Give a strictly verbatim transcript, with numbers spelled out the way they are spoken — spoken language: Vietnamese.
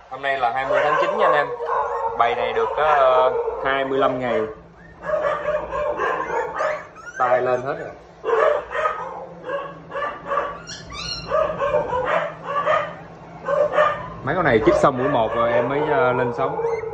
Hôm nay là hai mươi tháng chín nha anh em. Bày này được uh, hai mươi lăm ngày. Tay lên hết rồi. Mấy con này chích xong mũi một rồi em mới uh, lên sống.